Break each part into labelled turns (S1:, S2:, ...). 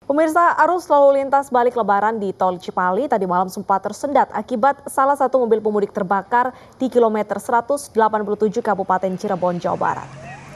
S1: Pemirsa, arus lalu lintas balik Lebaran di Tol Cipali tadi malam sempat tersendat akibat salah satu mobil pemudik terbakar di kilometer 187 Kabupaten Cirebon, Jawa Barat.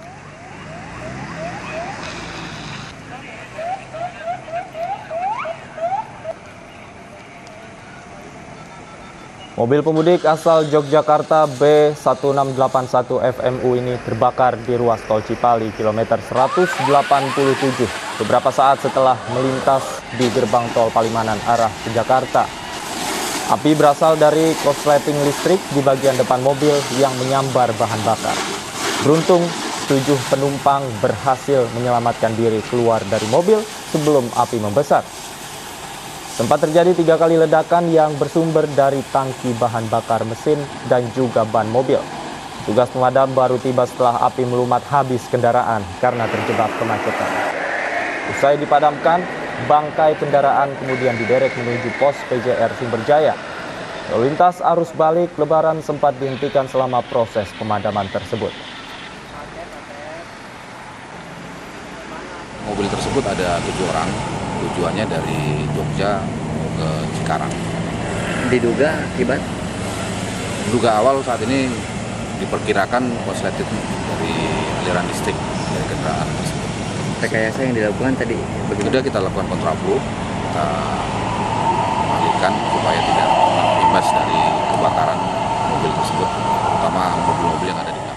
S2: Mobil pemudik asal Yogyakarta B1681 FMU ini terbakar di ruas tol Cipali kilometer 187 beberapa saat setelah melintas di gerbang tol Palimanan arah ke Jakarta. Api berasal dari korsleting listrik di bagian depan mobil yang menyambar bahan bakar. Beruntung, 7 penumpang berhasil menyelamatkan diri keluar dari mobil sebelum api membesar. Sempat terjadi 3 kali ledakan yang bersumber dari tangki bahan bakar mesin dan juga ban mobil. Tugas pemadam baru tiba setelah api melumat habis kendaraan karena terjebak kemacetan. Usai dipadamkan, bangkai kendaraan kemudian diderek menuju pos PJR Sumberjaya. Lalu lintas arus balik Lebaran sempat dihentikan selama proses pemadaman tersebut.
S3: Mobil tersebut ada 7 orang. Tujuannya dari Jogja ke Cikarang.
S4: Diduga akibat?
S3: Duga awal saat ini diperkirakan korsleting dari aliran listrik dari kendaraan tersebut.
S4: Rekayasa yang dilakukan tadi bagaimana?
S3: Sudah kita lakukan kontraflow, kita alihkan supaya tidak imbas dari kebakaran mobil tersebut, terutama mobil-mobil yang ada di